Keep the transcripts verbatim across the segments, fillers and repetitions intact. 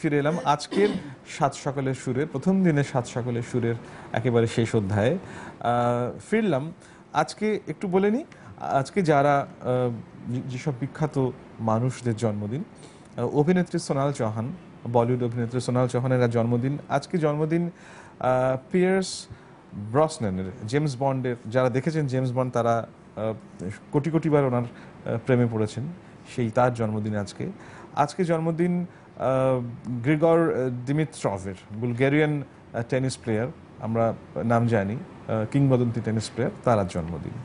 ফিরে এলাম আজকের সাত সকালের সুরের প্রথম দিনের সাত সকালের সুরের একেবারে শেষ অধ্যায়ে ফিরলাম। আজকে একটু বলে নিই, আজকে যারা যেসব বিখ্যাত মানুষদের জন্মদিন, অভিনেত্রী সোনাল চৌহান, বলিউড অভিনেত্রী সোনাল চৌহানের জন্মদিন আজকে। জন্মদিন পিয়ার্স ব্রসনানের, জেমস বন্ডের, যারা দেখেছেন জেমস বন্ড তারা কোটি কোটিবার ওনার প্রেমে পড়েছেন, সেই তার জন্মদিন আজকে। আজকে জন্মদিন গ্রিগর দিমিত্রভের, বুলগেরিয়ান টেনিস প্লেয়ার, আমরা নাম জানি, কিংবদন্তি টেনিস প্লেয়ার, তার আজ জন্মদিন।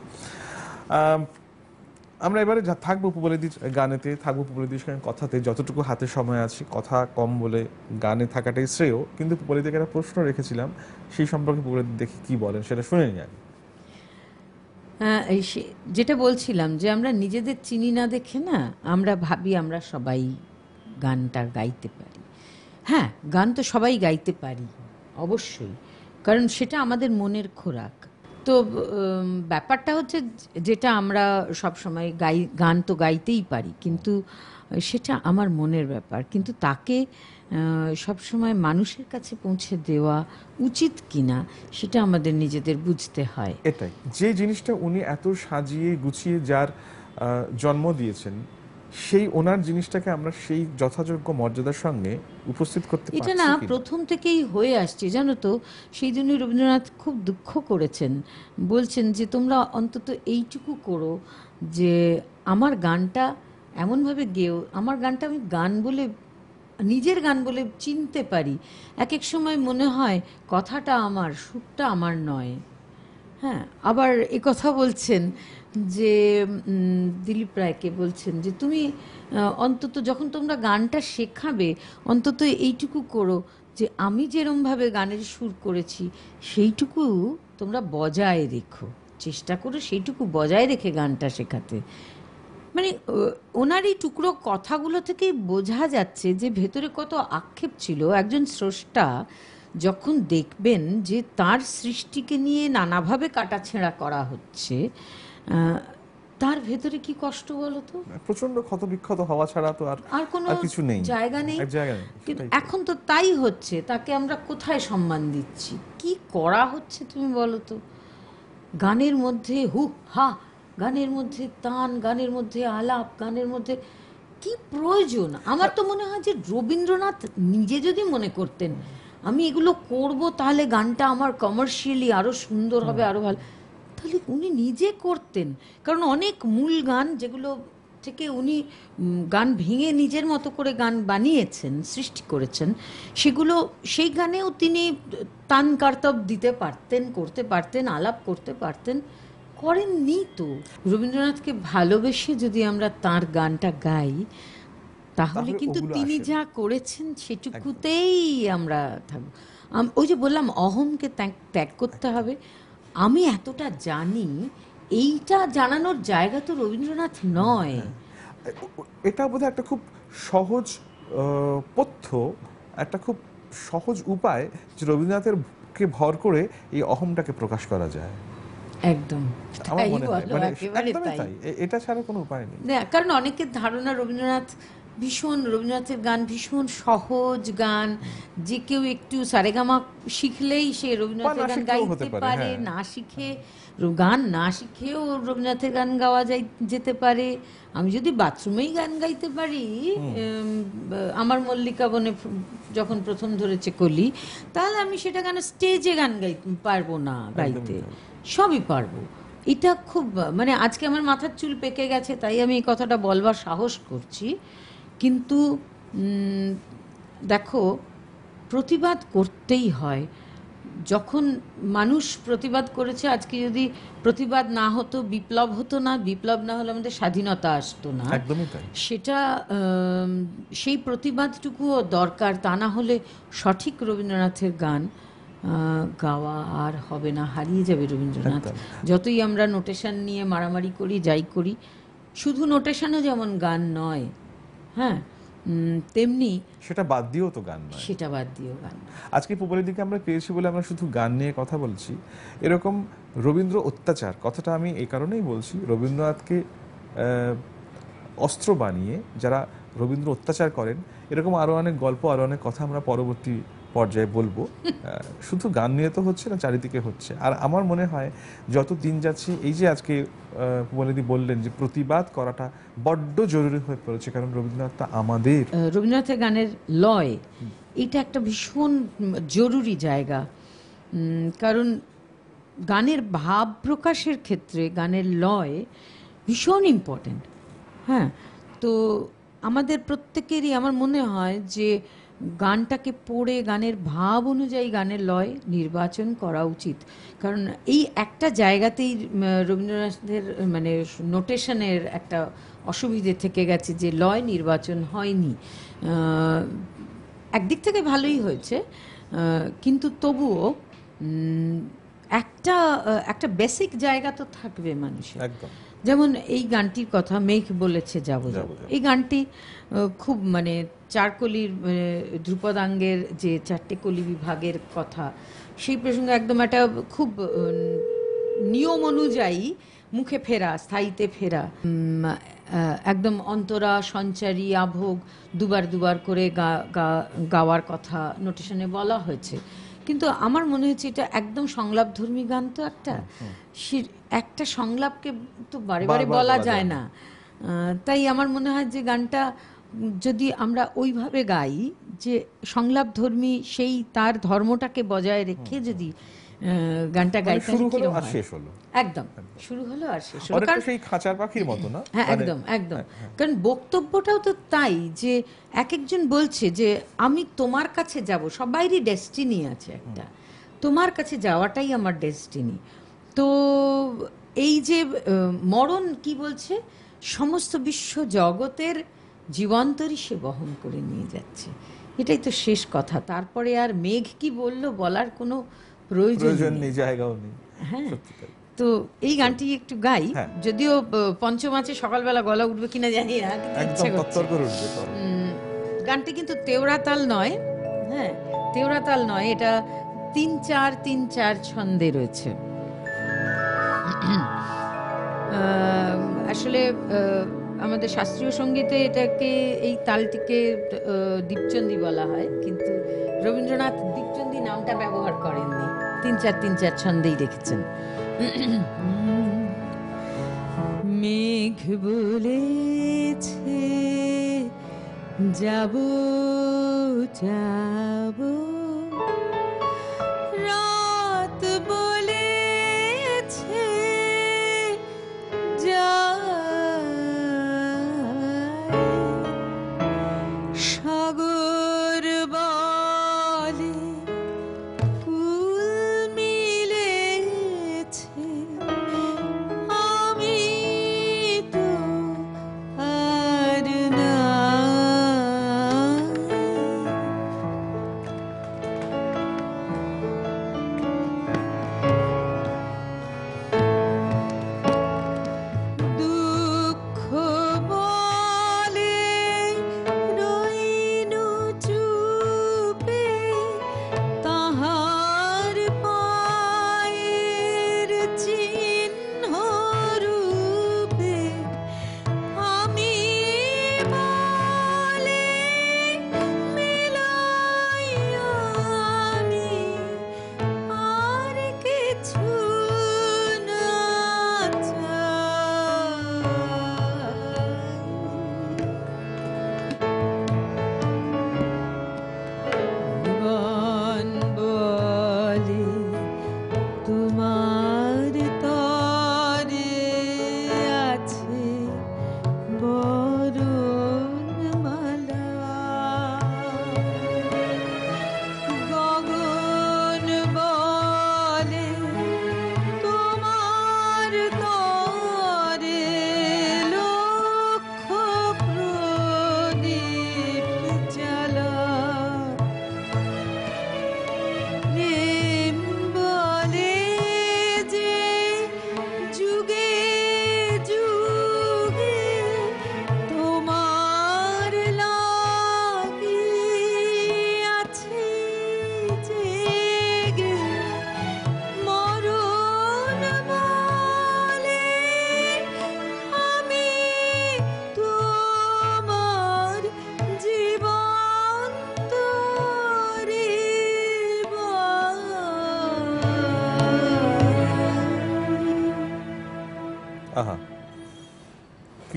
আমরা এবারে থাকবো পুবালিদির গানেতে, থাকবো পুবালিদির সঙ্গে কথাতে, যতটুকু হাতে সময় আছে। কথা কম বলে গানে থাকাটাই শ্রেয়, কিন্তু পুবালিদিকে একটা প্রশ্ন রেখেছিলাম, সেই সম্পর্কে পুবালিদি দেখি কি বলেন সেটা শুনে নিই আগে। যেটা বলছিলাম যে আমরা নিজেদের চিনি না দেখে না, আমরা ভাবি আমরা সবাই গানটা গাইতে পারি। হ্যাঁ, গান তো সবাই গাইতে পারি অবশ্যই, কারণ সেটা আমাদের মনের খোরাক। তো ব্যাপারটা হচ্ছে যেটা আমরা সব সময় গাই, গান তো গাইতেই পারি, কিন্তু সেটা আমার মনের ব্যাপার। কিন্তু তাকে সবসময় মানুষের কাছে পৌঁছে দেওয়া উচিত কিনা সেটা আমাদের নিজেদের বুঝতে হয়। এটাই যে জিনিসটা উনি এত সাজিয়ে গুছিয়ে যার জন্ম দিয়েছেন, সেই ওনার জিনিসটাকে আমরা সেই যথাযোগ্য মর্যাদার সঙ্গে উপস্থিত করতে পারছি। এটা না প্রথম থেকেই হয়ে আসছে, জানো তো। সেই জন্যই রবীন্দ্রনাথ খুব দুঃখ করেছেন, বলছেন যে তোমরা অন্তত এইটুকু করো যে আমার গানটা এমনভাবে গেও, আমার গানটা আমি গান বলে, নিজের গান বলে চিনতে পারি। এক এক সময় মনে হয় কথাটা আমার, সুরটা আমার নয়। হ্যাঁ, আবার এ কথা বলছেন যে দিলীপ রায়কে বলছেন যে তুমি অন্তত যখন তোমরা গানটা শেখাবে অন্তত এইটুকু করো যে আমি যেরমভাবে গানের সুর করেছি সেইটুকু তোমরা বজায় রেখো, চেষ্টা করো সেইটুকু বজায় রেখে গানটা শেখাতে। মানে ওনার এই টুকরো কথাগুলো থেকেই বোঝা যাচ্ছে যে ভেতরে কত আক্ষেপ ছিল। একজন স্রষ্টা যখন দেখবেন যে তার সৃষ্টিকে নিয়ে নানাভাবে কাটাছেঁড়া করা হচ্ছে, তার ভেতরে কি কষ্ট বলো তো। প্রচন্ড ক্ষতবিক্ষত হওয়া ছাড়া তো আর আর কোনো কিছু নেই, জায়গা নেই। কিন্তু এখন তো তাই হচ্ছে, তাকে আমরা কোথায় সম্মান দিচ্ছি, কি করা হচ্ছে তুমি বলো তো। গানের মধ্যে হু হা, গানের মধ্যে তান, গানের মধ্যে আলাপ, গানের মধ্যে কি প্রয়োজন? আমার তো মনে হয় যে রবীন্দ্রনাথ নিজে যদি মনে করতেন আমি এগুলো করব তাহলে গানটা আমার কমার্শিয়ালি আরো সুন্দর হবে, আরো ভালো, তাহলে উনি নিজে করতেন। কারণ অনেক মূল গান যেগুলো থেকে উনি গান ভেঙে নিজের মতো করে গান বানিয়েছেন, সৃষ্টি করেছেন, সেগুলো সেই গানেও তিনি তান কার্তব দিতে পারতেন, করতে পারতেন, আলাপ করতে পারতেন, করেননি তো। রবীন্দ্রনাথকে ভালোবেসে যদি আমরা তার গানটা গাই তাহলে কিন্তু তিনি যা করেছেন সেটুকুতেই আমরা থাকবো। ওই যে বললাম অহমকে ত্যাগ করতে হবে, আমি এতটা জানি, এইটা জানানোর জায়গা তো রবীন্দ্রনাথ নয়। এটা বোধহয় একটা খুব সহজ পথ্য, একটা খুব সহজ উপায় যে রবীন্দ্রনাথের কে ভর করে এই অহমটাকে প্রকাশ করা যায়। একদম এটা ছাড়া কোনো উপায় নেই। কারণ অনেকের ধারণা রবীন্দ্রনাথ ভীষণ, রবীন্দ্রনাথের গান ভীষণ সহজ গান, যে কেউ একটু সারেগামা শিখলেই সে রবীন্দ্রনাথের গান গাইতে পারে, না শিখে গান না শিখেও রবীন্দ্রনাথের গান গাওয়া যাই যেতে পারে। আমি যদি বাথরুমেই গান গাইতে পারি, আমার মল্লিকা বনে যখন প্রথম ধরেছে কলি, তাহলে আমি সেটা গান স্টেজে গান গাইতে পারবো না, গাইতে সবই পারবো। এটা খুব, মানে আজকে আমার মাথার চুল পেকে গেছে তাই আমি এই কথাটা বলবার সাহস করছি। কিন্তু দেখো, প্রতিবাদ করতেই হয়। যখন মানুষ প্রতিবাদ করেছে, আজকে যদি প্রতিবাদ না হতো বিপ্লব হতো না, বিপ্লব না হলে আমাদের স্বাধীনতা আসতো না। সেটা সেই প্রতিবাদটুকুও দরকার, তা না হলে সঠিক রবীন্দ্রনাথের গান গাওয়া আর হবে না, হারিয়ে যাবে রবীন্দ্রনাথ। যতই আমরা নোটেশন নিয়ে মারামারি করি, যাই করি, শুধু নোটেশনও যেমন গান নয়, হ্যাঁ, তেমনি সেটা বাদ দিয়েও তো গান নয়, সেটা বাদ দিয়েও গান। আজকে পুবালিদিকে আমরা পেয়েছি বলে আমরা শুধু গান নিয়ে কথা বলছি, এরকম রবীন্দ্র অত্যাচার কথাটা আমি এই কারণেই বলছি, রবীন্দ্রনাথকে অস্ত্র বানিয়ে যারা রবীন্দ্র অত্যাচার করেন, এরকম আরো অনেক গল্প, আরো অনেক কথা আমরা পরবর্তী পর্যায়ে বলবো। শুধু গান নিয়ে তো হচ্ছে না, চারিদিকে হচ্ছে। আর আমার মনে হয় যত দিন যাচ্ছে, এই যে আজকে পুবালিদি বললেন যে প্রতিবাদ করাটা বড্ড জরুরি হয়ে পড়েছে, কারণ রবীন্দ্রনাথ তো আমাদের। রবীন্দ্রনাথের গানের লয় এটা একটা ভীষণ জরুরি জায়গা, কারণ গানের ভাব প্রকাশের ক্ষেত্রে গানের লয় ভীষণ ইম্পর্টেন্ট। হ্যাঁ, তো আমাদের প্রত্যেকেরই আমার মনে হয় যে গানটাকে পড়ে গানের ভাব অনুযায়ী গানের লয় নির্বাচন করা উচিত। কারণ এই একটা জায়গাতেই রবীন্দ্রনাথের মানে নোটেশনের একটা অসুবিধে থেকে গেছে যে লয় নির্বাচন হয়নি। একদিক থেকে ভালোই হয়েছে, কিন্তু তবুও একটা একটা বেসিক জায়গা তো থাকবে মানুষের। যেমন এই গানটির কথা মেঘ বলেছে যাব যাব, এই গানটি খুব মানে চারকলির ধ্রুপদাঙ্গের যে চারটে কলি বিভাগের কথা, সেই প্রসঙ্গে একদম একটা খুব নিয়ম অনুযায়ী মুখে ফেরা, স্থায়ীতে ফেরা, একদম অন্তরা সঞ্চারী আভোগ দুবার দুবার করে গাওয়ার কথা নোটেশনে বলা হয়েছে। কিন্তু আমার মনে হচ্ছে এটা একদম সংলাপধর্মী গান, তো একটা একটা সংলাপকে তো বারে বারে বলা যায় না। তাই আমার মনে হয় যে গানটা যদি আমরা ওইভাবে গাই যে সংলাপধর্মী, সেই তার ধর্মটাকে বজায় রেখে যদি গানটা গাই, শুরু হলো আর শেষ হলো, একদম শুরু হলো আর শেষ হলো, কারণ সেই খাঁচার পাখির মতো না। হ্যাঁ, একদম একদম। কারণ বক্তব্যটাও তো তাই, যে এক একজন বলছে যে আমি তোমার কাছে যাব, সবাইরই ডেস্টিনি আছে একটা, তোমার কাছে যাওয়াটাই আমার ডেস্টিনি। তো এই যে মরণ কি বলছে, সমস্ত বিশ্ব জগতের জীবন্তরই সে বহন করে নিয়ে যাচ্ছে, এটাই তো শেষ কথা। তারপরে আর মেঘ কি বলল বলার কোনো প্রয়োজন নেই, জায়গাও নেই। হ্যাঁ, তো এই গানটি একটু গাই, যদিও পঞ্চম আছে, সকালবেলা গলা উঠবে কিনা জানি না, গানটি কিন্তু তেওড়া তাল নয়। হ্যাঁ, তেওড়া তাল নয়, এটা তিন চার তিন চার ছন্দে রয়েছে। আসলে আমাদের শাস্ত্রীয় সঙ্গীতে এটাকে, এই তালটিকে দীপচন্দি বলা হয়, কিন্তু রবীন্দ্রনাথ দীপচন্দি নামটা ব্যবহার করেননি, তিন চার তিন চার ছন্দেই রেখেছেন। মেঘ বলেছে যাব যাব, রাত বলেছে সাগর বলে কুল মিলেছে, আমি তো আর না।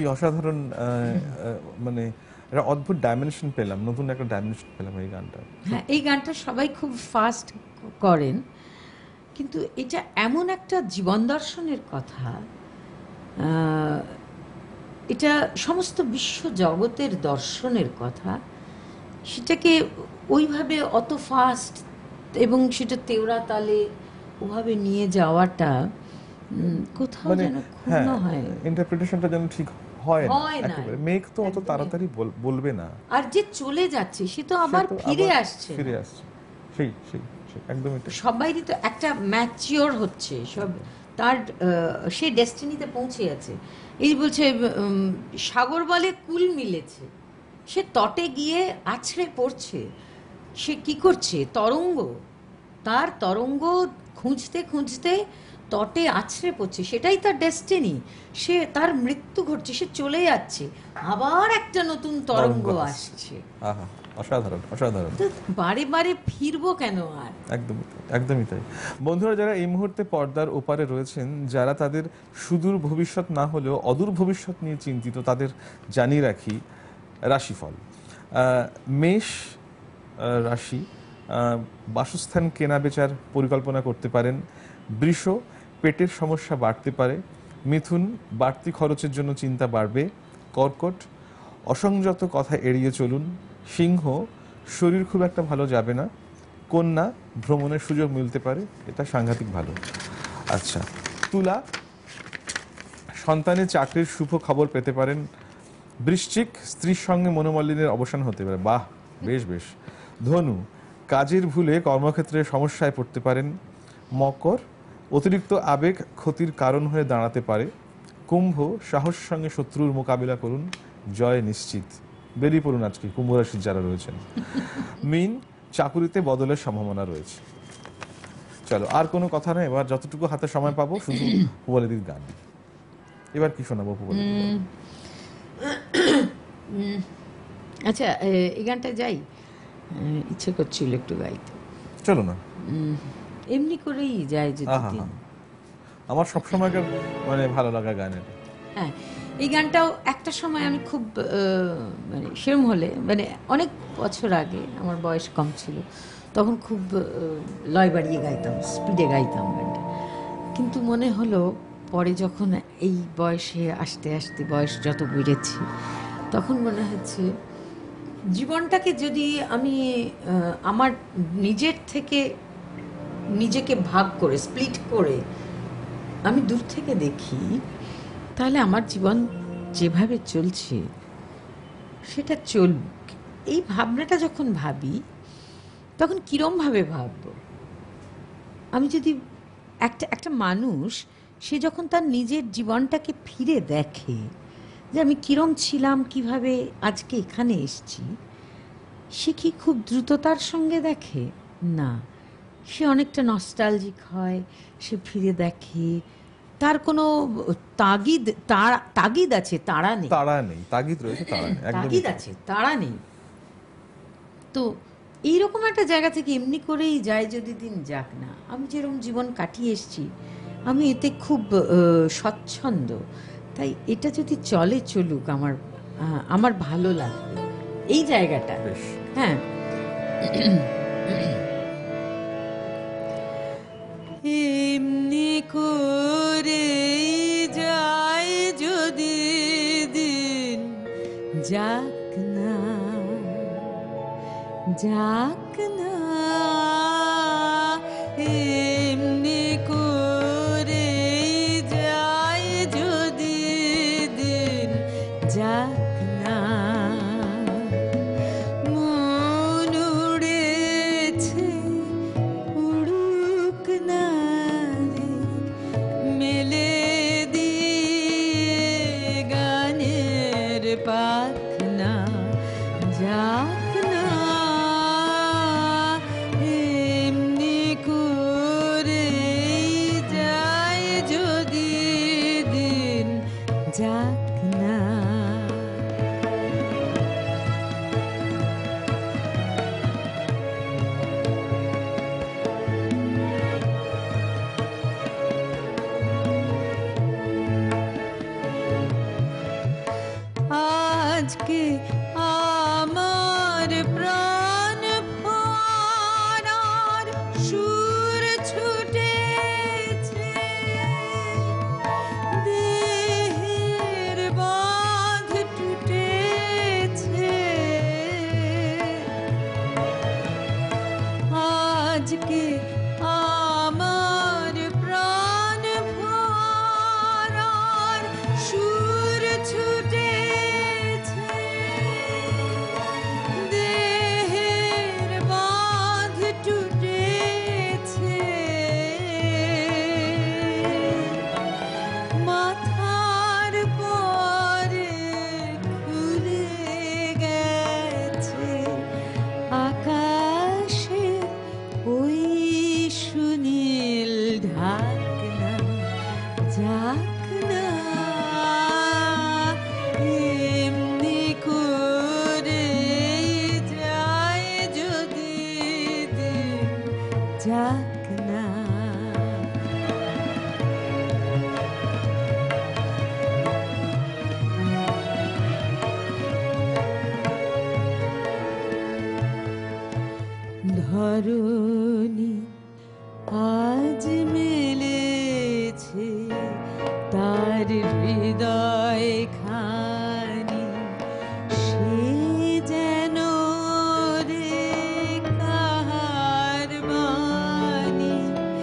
কি অসাধারণ, আহ, আহ, মানে একটা অদ্ভুত ডাইমেনশন পেলাম, নতুন একটা ডাইমেনশন পেলাম এই গানটা। হ্যাঁ, এই গানটা সবাই খুব ফাস্ট করেন, কিন্তু এটা এমন একটা জীবন দর্শনের কথা, আহ, এটা সমস্ত বিশ্ব জগতের দর্শনের কথা, সেটাকে ওইভাবে অত ফাস্ট এবং সেটা তেওড়া তালে ওভাবে নিয়ে যাওয়াটা উম, কোথাও মানে যেন ক্ষুণ্ণ হ্যাঁ, হয়, ইন্টারপ্রিটেশনটা যেন ঠিক হয় না হয় না। একেবারে। মেঘ তো অত একদমই। তাড়াতাড়ি বল- বলবে না, আর যে চলে যাচ্ছে সে তো সে আবার তো ফিরে আবার আসছে না। ফিরে আসছে, সেই সেই সেই একদমই তাই। সবাইরই তো একটা ম্যাচিওর হচ্ছে সব, তার আহ, সে ডেস্টিনিতে পৌঁছে আছে। এই বলছে উম, সাগর বলে কুল মিলেছে, সে তটে গিয়ে আছড়ে পড়ছে। সে কি করছে? তরঙ্গ, তার তরঙ্গ খুঁজতে খুঁজতে তটে আছড়ে পড়ছে, সেটাই তার ডেস্টিনি। সে তার মৃত্যু ঘটছে, সে চলে যাচ্ছে, আবার একটা নতুন তরঙ্গ তরঙ্গ আসছে। আহা, অসাধারণ অসাধারণ। তো বারে বারে ফিরবো কেন আর? একদমই তাই, একদমই তাই। বন্ধুরা, যারা এই মুহূর্তে পর্দার ওপারে রয়েছেন, যারা তাদের সুদূর ভবিষ্যৎ না হলেও অদূর ভবিষ্যৎ নিয়ে চিন্তিত, তাদের জানিয়ে রাখি রাশিফল। আহ, মেষ আহ, রাশি, আহ, বাসস্থান কেনা বেচার পরিকল্পনা করতে পারেন। বৃষ, পেটের সমস্যা বাড়তে পারে। মিথুন, বাড়তি খরচের জন্য চিন্তা বাড়বে। কর্কট, অসংযত কথা এড়িয়ে চলুন। সিংহ, শরীর খুব একটা ভালো যাবে না। কন্যা, ভ্রমণের সুযোগ মিলতে পারে, এটা সাংঘাতিক ভালো। আচ্ছা, তুলা, সন্তানের চাকরির শুভ খবর পেতে পারেন। বৃশ্চিক, স্ত্রীর সঙ্গে মনোমালিন্যের অবসান হতে পারে। বাহ, বেশ বেশ। ধনু, কাজের ভুলে কর্মক্ষেত্রে সমস্যায় পড়তে পারেন। মকর, অতিরিক্ত আবেগ ক্ষতির কারণ হয়ে দাঁড়াতে পারে। কুম্ভ, সাহসের সঙ্গে শত্রুর মোকাবিলা করুন, জয় নিশ্চিত। বেরিয়ে পড়ুন আজকে কুম্ভ রাশির যারা রয়েছেন। মীন, চাকুরিতে বদলের সম্ভাবনা রয়েছে। চলো, আর কোনো কথা নয়, এবার যতটুকু হাতে সময় পাবো শুধু পুবালিদির গান। এবার কি শোনাবো পুবালিদি? উম, উম, আচ্ছা, এ- এই গানটা যাই, উম, ইচ্ছে করছিল একটু গাইতে। চলো না। উম, এমনি করেই যায় যদি আহা দিন। হা, আমার সবসময়কার মানে ভালো লাগা গান এটা। হ্যাঁ, এই গানটাও একটা সময় আমি খুব আহ, মানে সেরম হলে, মানে অনেক বছর আগে, আমার বয়স কম ছিল, তখন খুব আহ, লয় বাড়িয়ে গাইতাম, স্পিডে গাইতাম গানটা। কিন্তু মনে হলো পরে যখন এই বয়সে আসতে আসতে বয়স যত বেড়েছে, তখন মনে হচ্ছে জীবনটাকে যদি আমি আহ, আমার নিজের থেকে নিজেকে ভাগ করে, স্প্লিট করে আমি দূর থেকে দেখি, তাহলে আমার জীবন যেভাবে চলছে সেটা চলুক। এই ভাবনাটা যখন ভাবি, তখন কিরমভাবে ভাববো? আমি যদি একটা একটা মানুষ, সে যখন তার নিজের জীবনটাকে ফিরে দেখে যে আমি কিরম ছিলাম, কিভাবে আজকে এখানে এসেছি, সে কি খুব দ্রুততার সঙ্গে দেখে? না, সে অনেকটা নস্টালজিক হয়, সে ফিরে দেখে, তার কোনো তাগিদ, তার তাগিদ আছে, তাড়া নেই। তাড়া নেই, তাগিদ রয়েছে, তাড়া নেই, একদমই তাগিদ তাই। আছে, তাড়া নেই। তো এইরকম একটা জায়গা থেকে এমনি করেই যায় যদি দিন যাক না, আমি যেরকম জীবন কাটিয়ে এসেছি, আমি এতে খুব আহ, স্বচ্ছন্দ। তাই এটা যদি চলে, চলুক, আমার আহ, আমার ভালো লাগবে এই জায়গাটা। বেশ। হ্যাঁ, এমনি করে যায় যদি দিন যাক না, যাক না, এমনি করে যায় যদি দিন যাক না, মন উড়েছে উড়ুক না রে, মেলে দিয়ে গানের পাখনা, যাক না, এমনি করে যায় যদি দিন যাক না। আজকে আমার প্রাণ ফোয়ারার সুর ছুটেছে, দেহের বাঁধ টুটেছে, আজকে আমার প্রাণ ভরার সুর ছুটেছে, দেহের বাঁধ টুটেছে, মাথার পরে খুলে গেছে আকাশে ওই সুনীল ঢাকনা, যাক না এমনি করে যায় যদি দিন, যাক না। ধরণী আজ মেলেছে তার হৃদয় খানি, সে যেন রে কাহার বাণী।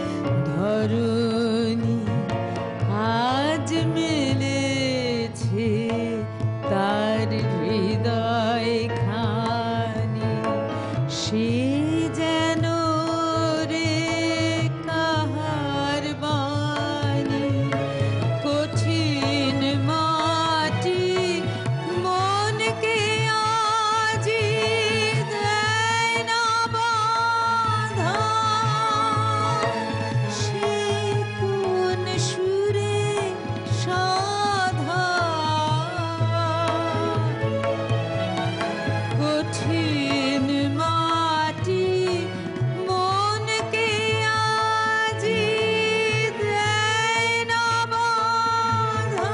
ধরণী আজ মেলেছে তার হৃদয় খানি, সে যেন রে কাহার বাণী। কঠিন মাটি মনকে আজি দেয় না বাধা, সে কোন সুরে সাধা। কঠিন মাটি মনকে আজি দেয় না বাধা,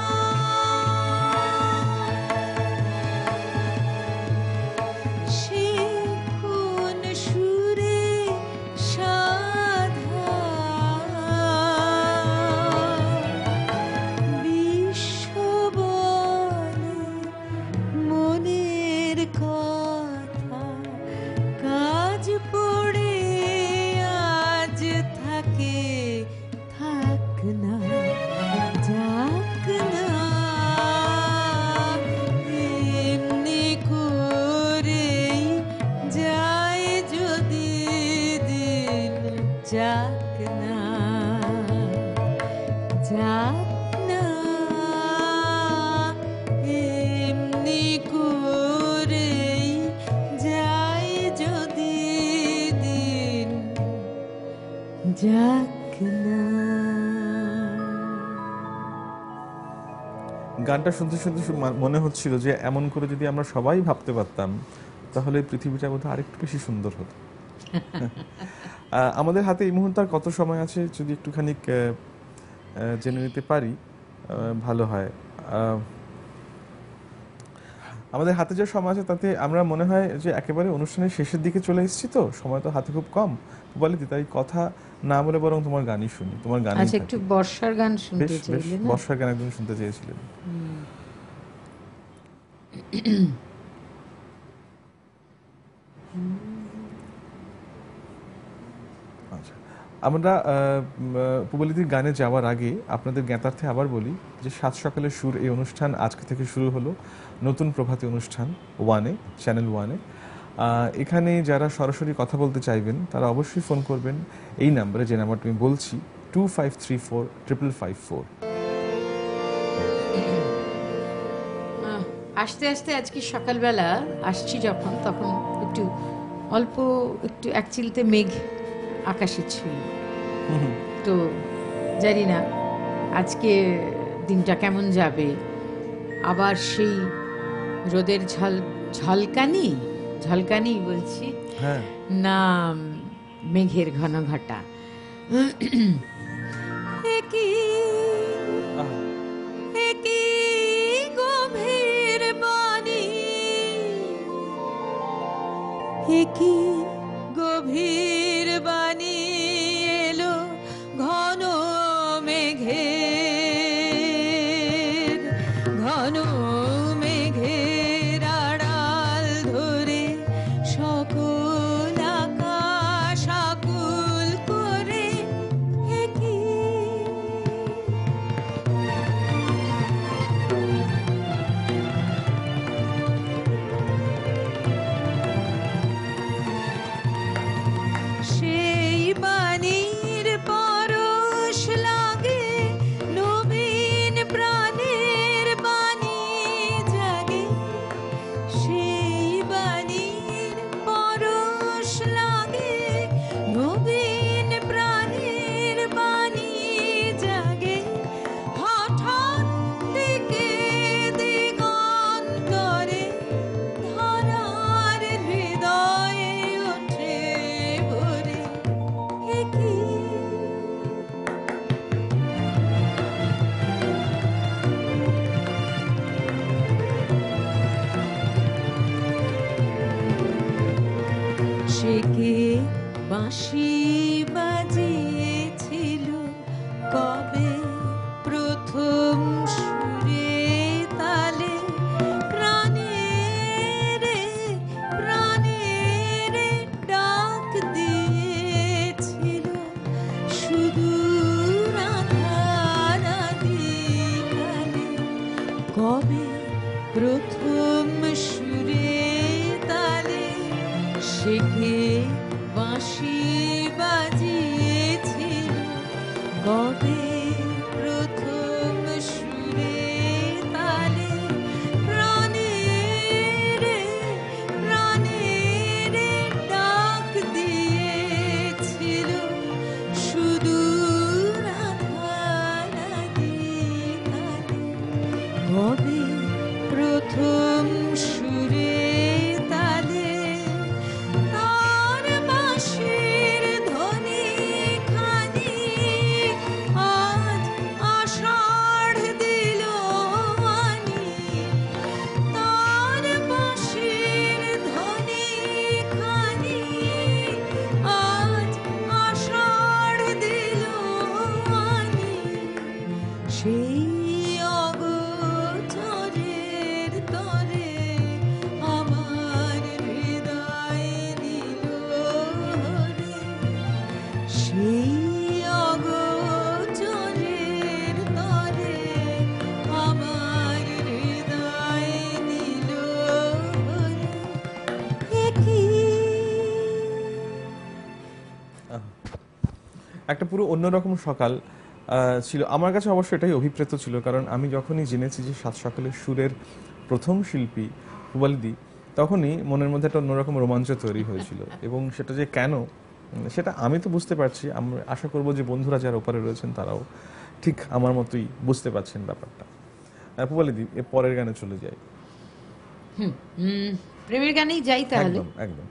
সে কোন সুরে সাধা। বিশ্ব বলে মনের কথা, কাজ পড়ে আজ থাকে থাক না, যাক না এমনি করেই যায় যদি দিন, যাক না, যাক না এমনি করেই যায় যদি দিন, যাক না। গানটা শুনতে শুনতে শু- মা- মনে হচ্ছিল যে এমন করে যদি আমরা সবাই ভাবতে পারতাম তাহলে পৃথিবীটা বোধহয় আরেকটু বেশি সুন্দর হতো। আহ, আমাদের হাতে এই মুহূর্তে আর কত সময় আছে যদি একটুখানি আহ, আহ, জেনে নিতে পারি আহ, ভালো হয়। আহ, আমাদের হাতে যে সময় আছে তাতে আমরা মনে হয় যে একেবারে অনুষ্ঠানের শেষের দিকে চলে এসেছি, তো সময় তো হাতে খুব কম। বলে তাই কথা না বলে বরং তোমার গানই শুনি, তোমার গানই আচ্ছা, একটু থাকি। বর্ষার গান বেশ শুনতে বেশ চাইলে না? বর্ষার গান একদম শুনতে চেয়েছিলেন। আচ্ছা, আমরা আহ, উম, আহ, পুবলিদির গানে যাওয়ার আগে আপনাদের জ্ঞাতার্থে আবার বলি যে সাত সকালের সুর এই অনুষ্ঠান আজকে থেকে শুরু হলো, নতুন প্রভাতী অনুষ্ঠান ওয়ানে, চ্যানেল ওয়ানে। আহ, এখানে যারা সরাসরি কথা বলতে চাইবেন তারা অবশ্যই ফোন করবেন এই নাম্বারে, যে নাম্বারটা আমি বলছি, two five three four triple five four. আহ, আস্তে আস্তে আজকে সকালবেলা আসছি যখন, তখন একটু অল্প একটু এক চিলতে মেঘ আকাশে ছিল। তো জানি না আজকে দিনটা কেমন যাবে। আবার সেই রোদের ঝল ঝলকানি ঝলকানি বলছি হ্যাঁ, না মেঘের ঘন ঘটা। একই আহ, একই গভীর বাণী কি গভীর বাণী এলো ঘন মেঘের, ঘন মেঘের আড়াল ধরে সকল আকাশ আকুল করে। কি সেই বাণীর পরশ লাগে নবীন প্রাণের বাণী জাগে, সেই বাণীর পরশ লাগে নবীন প্রাণের বাণী জাগে। হঠাৎ থেকে দিগন্তরে ধরার হৃদয়ে ওঠে ভরে। কি সে কে বাঁশি বাজিয়েছিল কবে প্রথম সুরে তালে, প্রাণের প্রাণের ডাক দিয়েছিল সুদূর আঁধার আদিকালে। কবে প্রথম সুরে তালে সে কে বাঁশি বাজিয়েছিল কবে প্রথম সুরে তালে, প্রাণের প্রাণের ডাক দিয়েছিল সুদূর আঁধার আদিকালে। কবে প্রথম সুরে তালে তার বাঁশির ধ্বনি খানি আজ আষাঢ় দিল আনি। তার বাঁশির ধ্বনি খানি আজ আষাঢ় দিল আনি। সেই অগোচরের তরে আমার হৃদয় নিল রে, সেই অগোচরের তরে আমার হৃদয় নিল রে। কি আহ, একটা পুরো অন্যরকম সকাল আহ, ছিল আমার কাছে। অবশ্য এটাই অভিপ্রেত ছিল, কারণ আমি যখনই জেনেছি যে সাত সকালের সুরের প্রথম শিল্পী পুবালিদি, তখনই মনের মধ্যে একটা অন্যরকম রোমাঞ্চ তৈরি হয়েছিল। এবং সেটা যে কেন, উম, সেটা আমি তো বুঝতে পারছি, আমরা আশা করব যে বন্ধুরা যারা ওপারে রয়েছেন তারাও ঠিক আমার মতোই বুঝতে পারছেন ব্যাপারটা। আহ, পুবালিদি, এর পরের গানে চলে যাই। হুম, হুম, প্রেমের গানেই যাই তাহলে। একদম একদম।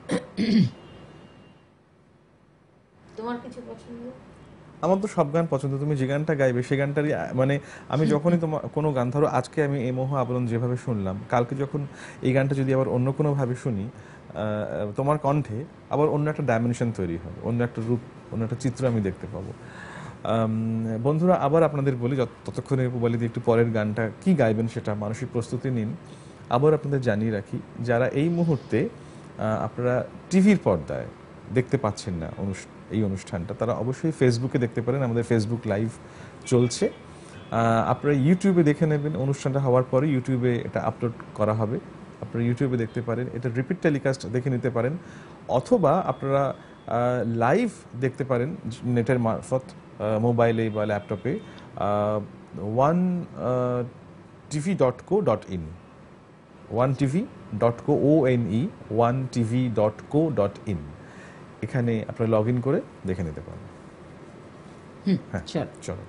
তোমার কিছু পছন্দ? আমার তো সব গান পছন্দ, তুমি যে গানটা গাইবে সে গানটারই আহ, মানে আমি যখনই তোমার কোনো গান, ধরো আজকে আমি এই মোহ আবরণ যেভাবে শুনলাম, কালকে যখন এই গানটা যদি আবার অন্য কোনো ভাবে শুনি, আহ, তোমার কণ্ঠে আবার অন্য একটা ডাইমেনশন তৈরি হবে, অন্য একটা রূপ, অন্য একটা চিত্র আমি দেখতে পাবো। আম, বন্ধুরা, আবার আপনাদের বলি, যত- ততক্ষণে পুবালিদি একটু পরের গানটা কি গাইবেন সেটা মানসিক প্রস্তুতি নিন। আবার আপনাদের জানিয়ে রাখি, যারা এই মুহূর্তে আহ, আপনারা টিভির পর্দায় দেখতে পাচ্ছেন না অনুষ- এই অনুষ্ঠানটা, তারা অবশ্যই ফেসবুকে দেখতে পারেন, আমাদের ফেসবুক লাইভ চলছে। আহ, আপনারা ইউটিউবে দেখে নেবেন, অনুষ্ঠানটা হওয়ার পরে ইউটিউবে এটা আপলোড করা হবে, আপনারা ইউটিউবে দেখতে পারেন, এটা রিপিট টেলিকাস্ট দেখে নিতে পারেন, অথবা আপনারা লাইভ দেখতে পারেন নেটের মারফত, মোবাইলে বা ল্যাপটপে one TV dot co dot in, one TV dot co, O N E one TV dot co dot in, এখানে আপনারা লগ ইন করে দেখে নিতে পারেন। হ্যাঁ, চলো।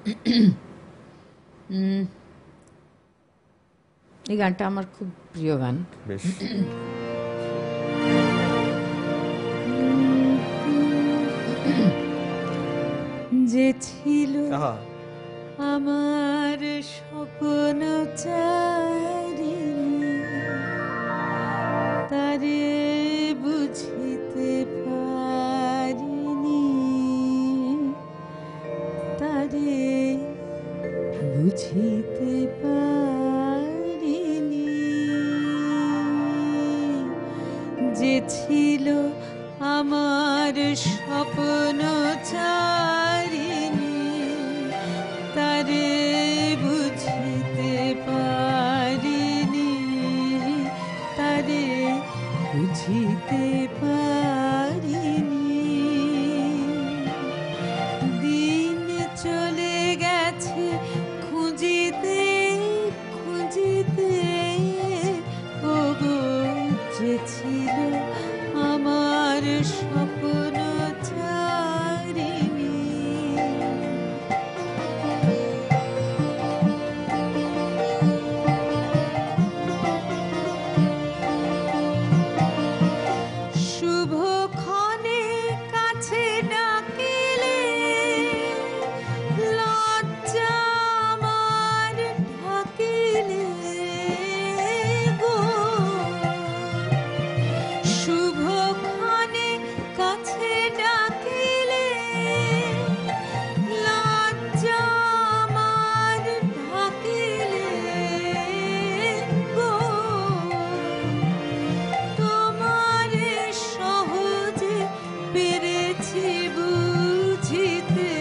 উম, এই গানটা আমার খুব প্রিয় গান। বেশ। যে ছিল আহা, আমার স্বপ্ন চারি, তারে বুঝি যে ছিল আমার স্বপ্ন চারিণী, তারে বুঝিতে পারিনি, তারে বুঝিতে পারিনি। দিন চলে গেছে খুঁজিতে খুঁজিতে, ওগো যে ছিল আমার স্বপ্ন চারিণী। শুভক্ষণে কাছে ডাকিলে লজ্জা আমার ঢাকিলে গো। শুভক্ষণে কাছে ডাকিলে লজ্জা আমার ঢাকিলে গো। তোমারে সহজে পেরেছি বুঝিতে,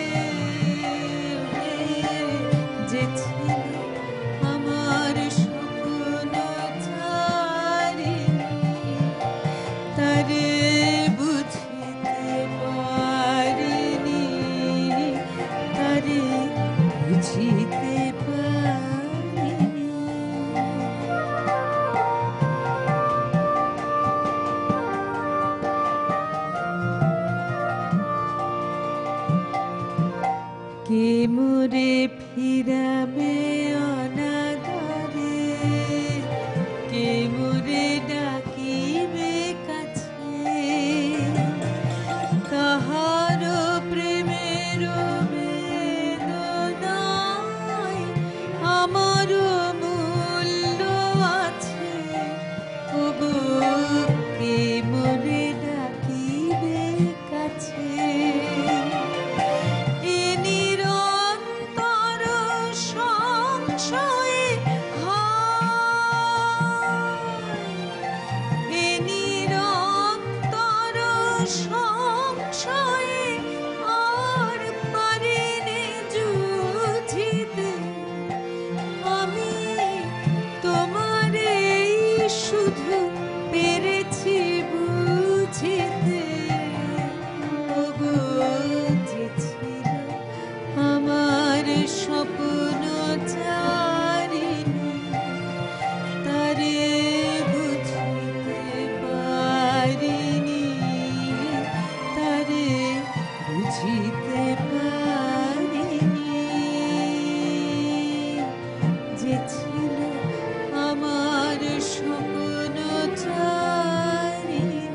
যে ছিল আমার স্বপ্ন চারিণী, তারে বুঝিতে পারিনি, তারে বুঝিতে পারিনি। কে মোরে ফিরাবে অনাদরে, কে মোরে ডাকিবে কাছে, কাহার প্রেমের বেদনায় আমার মূল্য আছে, ওগো কে মোরে ডাকিবে কাছে। এ নিরন্তর সংশয়ে হায়, এ নিরন্তর সংশয়ে আর পারিনি যুঝিতে। আমি তোমারে শুধু পেরেছি বুঝিতে, ওগো যে ছিল আমার স্বপ্ন চারিণী, তারে বুঝিতে পারিনি, তারে বুঝিতে পারিনি। যে ছিল আমার স্বপ্ন চারিণী।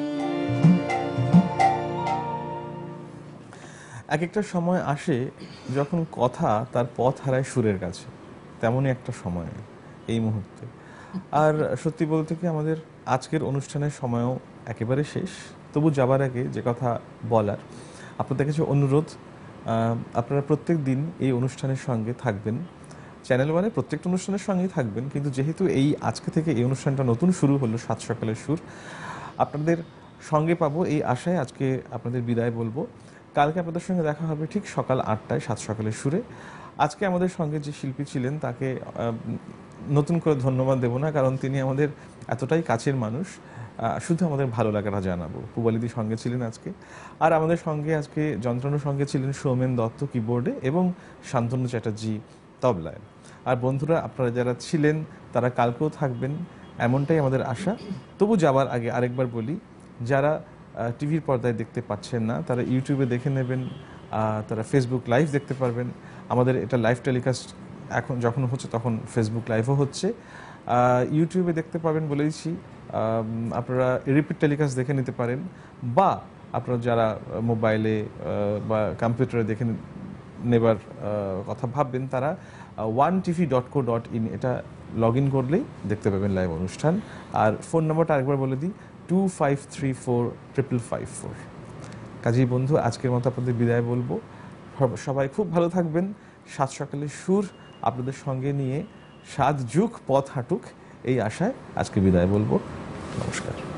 এক একটা সময় আসে যখন কথা তার পথ হারায় সুরের কাছে, তেমনই একটা সময় এই মুহূর্তে। আর সত্যি বলতে কি আমাদের আজকের অনুষ্ঠানের সময়ও একেবারে শেষ। তবু যাবার আগে যে কথা বলার, আপনাদের কাছে অনুরোধ, আহ, আপনারা প্রত্যেক দিন এই অনুষ্ঠানের সঙ্গে থাকবেন, চ্যানেল ওয়ানে প্রত্যেকটা অনুষ্ঠানের সঙ্গেই থাকবেন। কিন্তু যেহেতু এই আজকে থেকে এই অনুষ্ঠানটা নতুন শুরু হলো সাত সকালের সুর, আপনাদের সঙ্গে পাবো এই আশায় আজকে আপনাদের বিদায় বলবো। কালকে আপনাদের সঙ্গে দেখা হবে ঠিক সকাল আটটায় সাত সকালের সুরে। আজকে আমাদের সঙ্গে যে শিল্পী ছিলেন তাকে আহ, নতুন করে ধন্যবাদ দেব না, কারণ তিনি আমাদের এতটাই কাছের মানুষ, আহ, শুধু আমাদের ভালো লাগাটা জানাবো। পুবালিদি সঙ্গে ছিলেন আজকে, আর আমাদের সঙ্গে আজকে যন্ত্রণার সঙ্গে ছিলেন সৌমেন দত্ত কিবোর্ডে এবং শান্তনু চ্যাটার্জি তবলায়। আর বন্ধুরা, আপনারা যারা ছিলেন তারা কালকেও থাকবেন, এমনটাই আমাদের আশা। তবু যাবার আগে আরেকবার বলি, যারা টিভির পর্দায় দেখতে পাচ্ছেন না তারা ইউটিউবে দেখে নেবেন, আহ, তারা ফেসবুক লাইভ দেখতে পারবেন। আমাদের এটা লাইভ টেলিকাস্ট এখন যখন হচ্ছে তখন ফেসবুক লাইভও হচ্ছে, আহ, ইউটিউবে দেখতে পাবেন বলেইছি। আম, আপনারা রিপিট টেলিকাস্ট দেখে নিতে পারেন, বা আপনারা যারা মোবাইলে আহ, বা কম্পিউটারে দেখে নেবার আহ, কথা ভাববেন তারা one TV dot co dot in এটা লগ ইন করলেই দেখতে পাবেন লাইভ অনুষ্ঠান। আর ফোন নম্বরটা আরেকবার বলে দিই, two five three four triple five four. কাজেই বন্ধু, আজকের মতো আপনাদের বিদায় বলবো। সবাই খুব ভালো থাকবেন। সাত সকালের সুর আপনাদের সঙ্গে নিয়ে সাত যুগ পথ হাঁটুক এই আশায় আজকে বিদায় বলবো। নমস্কার।